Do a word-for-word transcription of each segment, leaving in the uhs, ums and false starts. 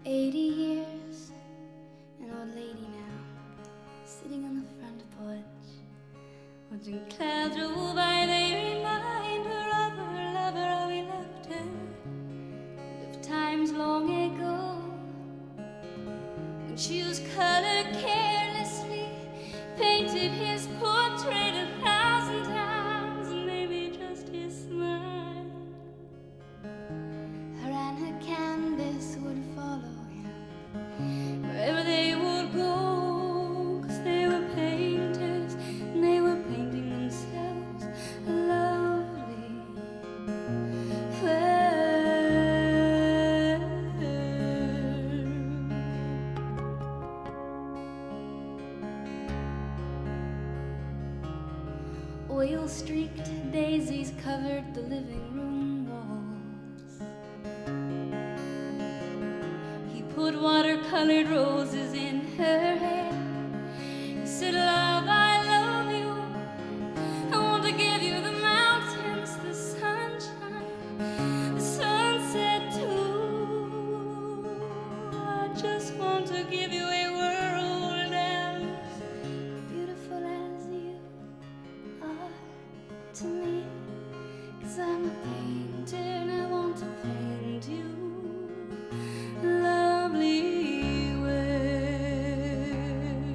Eighty years, an old lady now, sitting on the front porch, watching clouds roll by. They remind her of her lover, how he left her, and of times long ago when she used color carelessly, painted his portrait a thousand times, and maybe just his smile. Her and her canvas would follow him wherever they would go, 'cause they were painters and they were painting themselves a lovely world. Oil-streaked daisies covered the living room walls. He put watercolored roses in her hair. He said, "Love, I love you. I want to give you the mountains, the sunshine, the sunset too. I just want to give you a world as beautiful as you are to me, 'cause I'm a painter and I want to paint you lovely world."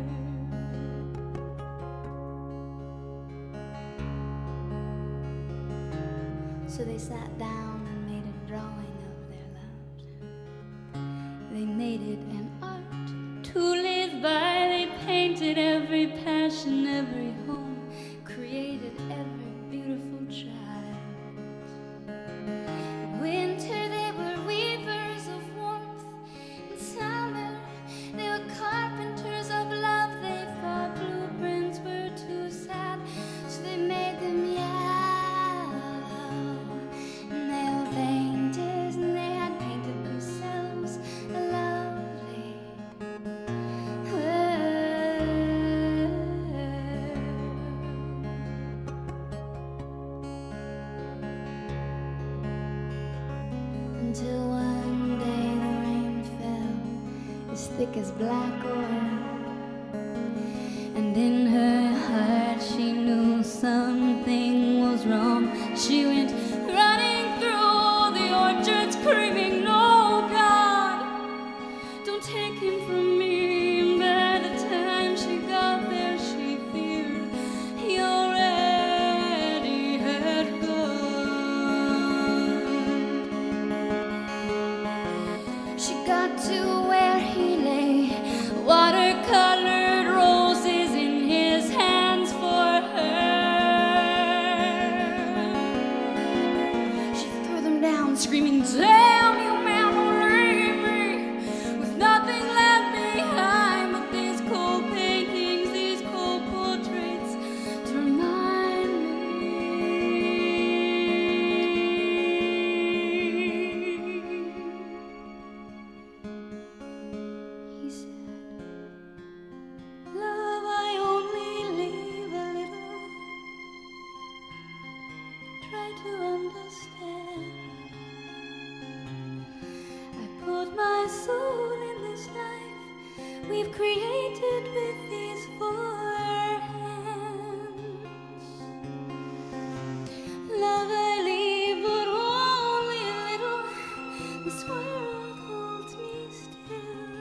So they sat down and made a drawing of their love. They made it an art to live by. They painted every passion, every home, created every beautiful child. In winter they were weavers of warmth. In summer they were carpenters of love. They thought blueprints were too sad, so they made them yellow. And they were painters and they had painted themselves a lovely world. Until one day the rain fell as thick as black oil, and in her heart she knew something was wrong. She went running through the orchard screaming, "No, God, don't take him from me." And by the time she got there she feared he already had gone. She got to where he lay, watercolored roses in his hands for her. She threw them down, screaming, "Damn you, man, don't leave me with nothing left behind but these cold paintings, these cold portraits to remind me." He said, "Love, I only leave a little. Try to understand. I put my soul in this life we've created with these four hands. Love, I leave, but only a little. This world holds me still.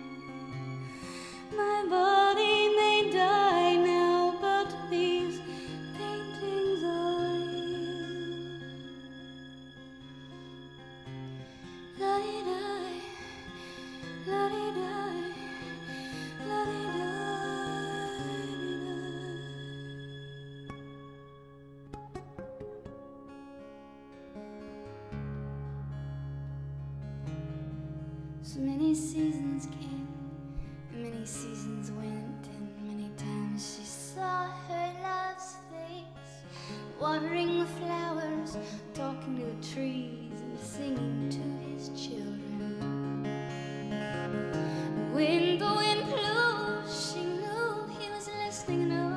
My body may die now, but these paintings are real." La-di-di, la-di-di, la-di-di-di-di. So many seasons came, many seasons went, and many times she saw her love's face, watering the flowers, talking to the trees, and singing to his children. When the wind blew, she knew he was listening, and